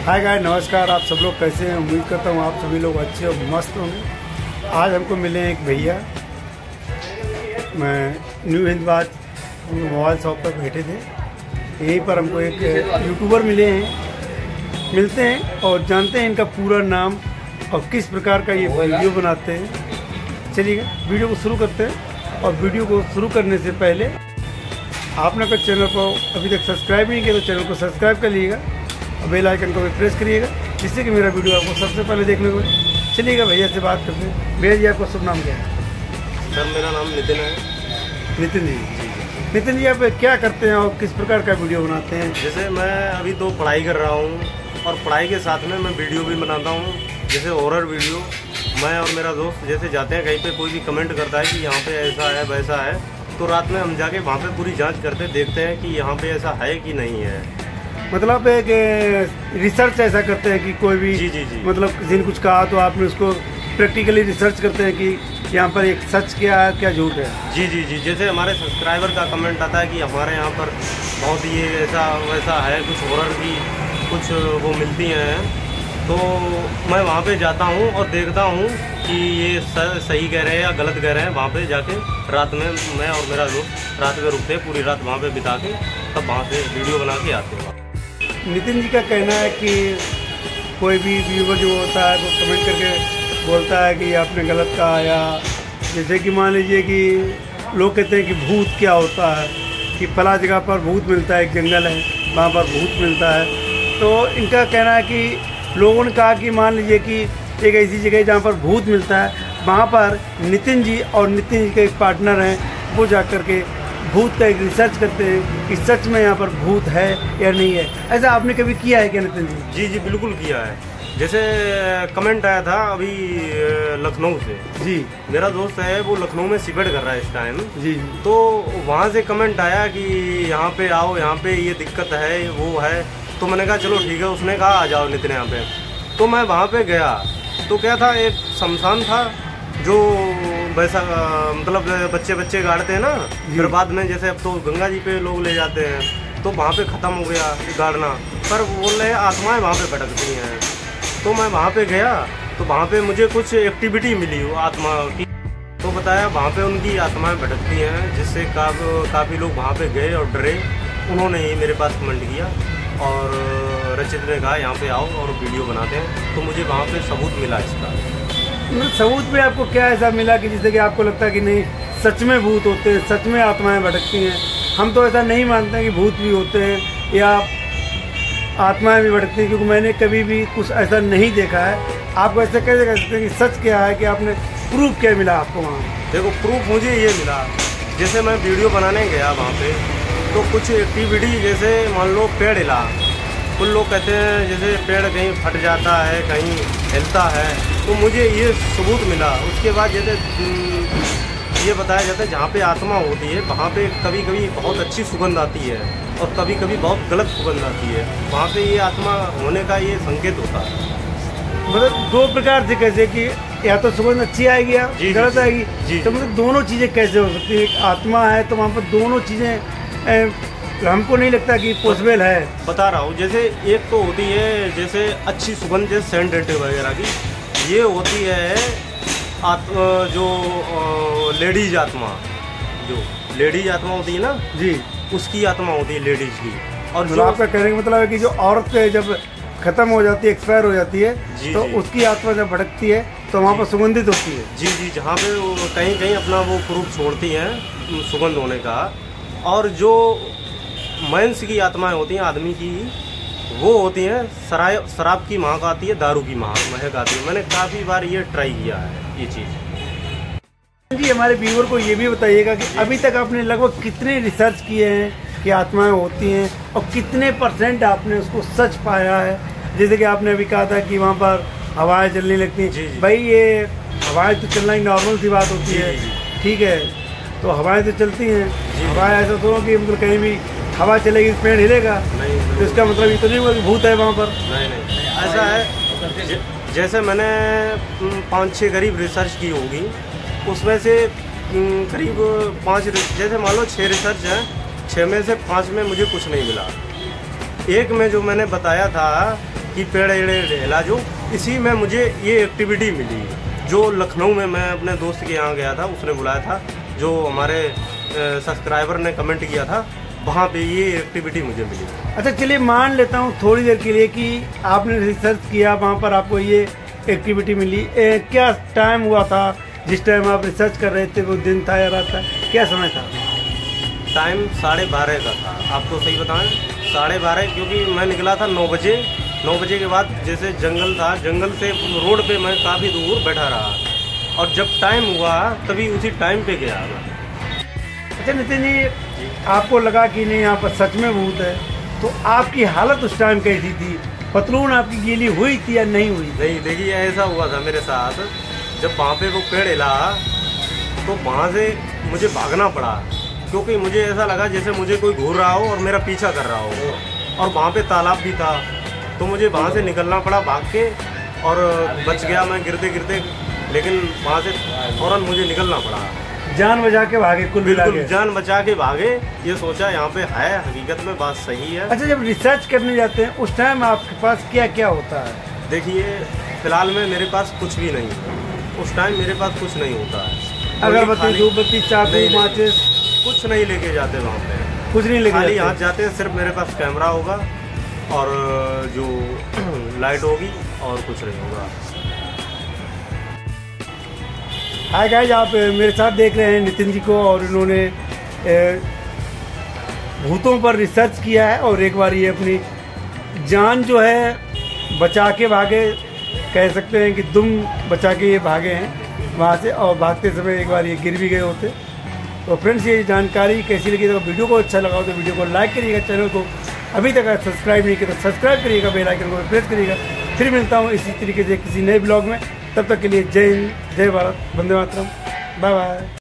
Hi guys, नमस्कार। आप सब लोग कैसे हैं? उम्मीद करता हूँ आप सभी लोग अच्छे और मस्त होंगे। आज हमको मिले हैं एक भैया, मैं न्यू हिंदवाद मोबाइल शॉप पर बैठे थे। यहीं पर हमको एक यूट्यूबर मिलते हैं और जानते हैं इनका पूरा नाम और किस प्रकार का ये वीडियो बनाते हैं। चलिए वीडियो को शुरू करते हैं। और वीडियो को शुरू करने से पहले आपने अगर चैनल को अभी तक सब्सक्राइब नहीं किया तो चैनल को सब्सक्राइब कर लीजिएगा और बेल आइकन को भी प्रेस करिएगा, जिससे कि मेरा वीडियो आपको सबसे पहले देखने को मिले। चलिएगा भैया से बात करते हैं। भैया जी, आपका शुभ नाम क्या है? सर, मेरा नाम नितिन है। नितिन जी, नितिन जी आप क्या करते हैं और किस प्रकार का वीडियो बनाते हैं? जैसे मैं अभी तो पढ़ाई कर रहा हूँ और पढ़ाई के साथ में मैं वीडियो भी बनाता हूँ, जैसे हॉरर वीडियो। मैं और मेरा दोस्त जैसे जाते हैं कहीं पे, कोई भी कमेंट करता है कि यहाँ पे ऐसा है वैसा है, तो रात में हम जाके वहाँ पे पूरी जांच करते देखते हैं कि यहाँ पे ऐसा है कि नहीं है। मतलब एक रिसर्च ऐसा करते हैं कि कोई भी जी। मतलब किसी ने कुछ कहा तो आपने उसको प्रैक्टिकली रिसर्च करते हैं कि यहाँ पर एक सच क्या है क्या झूठ है। जी। जैसे हमारे सब्सक्राइबर का कमेंट आता है कि हमारे यहाँ पर बहुत ये ऐसा वैसा है, कुछ हॉरर की कुछ वो मिलती हैं, तो मैं वहाँ पे जाता हूँ और देखता हूँ कि ये सही कह रहे हैं या गलत कह रहे हैं। वहाँ पे जाके रात में मैं और मेरा दोस्त रात में रुकते हैं, पूरी रात वहाँ पे बिता के तब वहाँ से वीडियो बना के आते हैं। नितिन जी का कहना है कि कोई भी व्यूवर जो होता है वो कमेंट करके बोलता है कि आपने गलत कहा, या जैसे कि मान लीजिए कि लोग कहते हैं कि भूत क्या होता है, कि फला जगह पर भूत मिलता है, एक जंगल है वहाँ पर भूत मिलता है। तो इनका कहना है कि लोगों ने कहा कि मान लीजिए कि एक ऐसी जगह जहाँ पर भूत मिलता है, वहाँ पर नितिन जी और नितिन जी के एक पार्टनर हैं, वो जा कर के भूत का एक रिसर्च करते हैं कि सच में यहाँ पर भूत है या नहीं है। ऐसा आपने कभी किया है क्या नितिन जी? जी बिल्कुल किया है। जैसे कमेंट आया था अभी लखनऊ से। जी, मेरा दोस्त है वो लखनऊ में सीपेट कर रहा है इस टाइम। जी। तो वहाँ से कमेंट आया कि यहाँ पे आओ, यहाँ पे ये दिक्कत है वो है। तो मैंने कहा चलो ठीक है। उसने कहा आ जाओ नितिन यहाँ पे। तो मैं वहाँ पे गया तो क्या था, एक शमशान था जो वैसा मतलब बच्चे गाड़ते हैं ना, फिर बाद में जैसे अब तो गंगा जी पे लोग ले जाते हैं, तो वहाँ पे ख़त्म हो गया गाड़ना। पर बोल रहे आत्माएं वहाँ पे भटकती हैं। तो मैं वहाँ पे गया तो वहाँ पे मुझे कुछ एक्टिविटी मिली वो आत्मा की। तो बताया वहाँ पे उनकी आत्माएं भटकती हैं, जिससे काफ़ी लोग वहाँ पे गए और डरे। उन्होंने ही मेरे पास कमेंट किया और रचित ने कहा यहाँ पे आओ और वीडियो बनाते हैं। तो मुझे वहाँ पे सबूत मिला इसका। सबूत में आपको क्या ऐसा मिला कि जिससे कि आपको लगता है कि नहीं सच में भूत होते हैं, सच में आत्माएं भटकती हैं? हम तो ऐसा नहीं मानते हैं कि भूत भी होते हैं या आत्माएं भी भटकती हैं, क्योंकि मैंने कभी भी कुछ ऐसा नहीं देखा है। आप ऐसे कैसे कह सकते हैं कि सच क्या है, कि आपने प्रूफ क्या मिला आपको वहाँ? देखो, प्रूफ मुझे ये मिला, जैसे मैं वीडियो बनाने गया वहाँ पे, तो कुछ एक्टिविटी जैसे मान लो पेड़ हिला, कुछ लोग कहते हैं जैसे पेड़ कहीं फट जाता है, कहीं हिलता है, तो मुझे ये सबूत मिला। उसके बाद जैसे ये बताया जाता है जहाँ पे आत्मा होती है वहाँ पे कभी कभी बहुत अच्छी सुगंध आती है और कभी कभी बहुत गलत सुगंध आती है। वहाँ पे ये आत्मा होने का ये संकेत होता है। मतलब दो प्रकार से, कैसे कि या तो सुगंध अच्छी आएगी या गलत आएगी। तो मतलब दोनों चीज़ें कैसे हो सकती है? एक आत्मा है तो वहाँ पर दोनों चीज़ें हमको नहीं लगता कि पॉसिबल है। बता रहा हूँ, जैसे एक तो होती है जैसे अच्छी सुगंध, जैसे सेंट वगैरह की, ये होती है जो लेडीज आत्मा, जो लेडीज आत्मा होती है ना जी, उसकी आत्मा होती है लेडीज की। और जो आपका कहने का मतलब है कि जो औरत जब खत्म हो जाती है, एक्सपायर हो जाती है, तो उसकी आत्मा जब भटकती है तो वहाँ पर सुगंधित होती है। जी, जहाँ पे कहीं कहीं अपना वो प्रूफ छोड़ती हैं सुगंध होने का। और जो मेंस की आत्माएं होती हैं आदमी की, वो होती हैं शराब की महक आती है, दारू की महक आती है। मैंने काफ़ी बार ये ट्राई किया है ये चीज़। जी, हमारे व्यूअर को ये भी बताइएगा कि अभी तक आपने लगभग कितने रिसर्च किए हैं कि आत्माएं होती हैं और कितने % आपने उसको सच पाया है? जैसे कि आपने अभी कहा था कि वहाँ पर हवाएं चलने लगती हैं। भाई ये हवाएं तो चलना एक नॉर्मल सी बात होती है, ठीक है, तो हवाएं तो चलती हैं। हवाएं ऐसा तो कि मतलब कहीं भी हवा चलेगी पेड़ हिलेगा, तो इसका मतलब ये तो नहीं हुआ कि भूत है वहाँ पर। नहीं, ऐसा है जैसे मैंने 5-6 करीब रिसर्च की होगी, उसमें से करीब 5 जैसे मान लो 6 रिसर्च हैं, 6 में से 5 में मुझे कुछ नहीं मिला। एक में जो मैंने बताया था कि पेड़ हिला जो, इसी में मुझे ये एक्टिविटी मिली जो लखनऊ में मैं अपने दोस्त के यहाँ गया था, उसने बुलाया था, जो हमारे सब्सक्राइबर ने कमेंट किया था, वहाँ पे ये एक्टिविटी मुझे मिली। अच्छा चलिए मान लेता हूँ थोड़ी देर के लिए कि आपने रिसर्च किया, वहाँ पर आपको ये एक्टिविटी मिली। क्या टाइम हुआ था जिस टाइम आप रिसर्च कर रहे थे? वो दिन था या रात था, क्या समय था? टाइम 12:30 का था, आपको सही बताएं 12:30, क्योंकि मैं निकला था 9 बजे। 9 बजे के बाद जैसे जंगल था, जंगल से रोड पे मैं काफ़ी दूर बैठा रहा, और जब टाइम हुआ तभी उसी टाइम पे गया मैं। अच्छा नितिन जी, आपको लगा कि नहीं यहाँ पर सच में भूत है, तो आपकी हालत उस टाइम कैसी थी? पतलून आपकी गीली हुई थी या नहीं हुई? नहीं, देखिए ऐसा हुआ था मेरे साथ, जब वहाँ पे वो पेड़ हिला तो वहाँ से मुझे भागना पड़ा, क्योंकि मुझे ऐसा लगा जैसे मुझे कोई घूर रहा हो और मेरा पीछा कर रहा हो, और वहाँ पे तालाब भी था, तो मुझे वहाँ से निकलना पड़ा भाग के, और बच गया मैं गिरते गिरते, लेकिन वहाँ से फौरन मुझे निकलना पड़ा। जान बचा के भागे, कुल बिल्कुल जान बचा के भागे, ये सोचा यहाँ पे है, हकीकत में बात सही है। अच्छा जब रिसर्च करने जाते हैं उस टाइम आपके पास क्या क्या होता है? देखिए फिलहाल में मेरे पास कुछ भी नहीं है, उस टाइम मेरे पास कुछ नहीं होता है। अगरबत्ती, धूपबत्ती, चाकू, माचिस कुछ नहीं लेके जाते वहाँ पे, कुछ नहीं लेके खाली हाथ जाते हैं। सिर्फ मेरे पास कैमरा होगा और जो लाइट होगी, और कुछ नहीं होगा। हाय गाइस, आप मेरे साथ देख रहे हैं नितिन जी को, और इन्होंने भूतों पर रिसर्च किया है, और एक बार ये अपनी जान जो है बचा के भागे, कह सकते हैं कि दुम बचा के ये भागे हैं वहाँ से, और भागते समय एक बार ये गिर भी गए होते। तो फ्रेंड्स, ये जानकारी कैसी लगी? तो वीडियो को अच्छा लगा हो तो वीडियो को लाइक करिएगा, चैनल को अभी तक सब्सक्राइब नहीं किया तो सब्सक्राइब करिएगा, बेल आइकन को प्रेस करिएगा। फिर मिलता हूँ इसी तरीके से किसी नए ब्लॉग में, तब तक के लिए जय हिंद, जय भारत, वंदे मातरम, बाय बाय।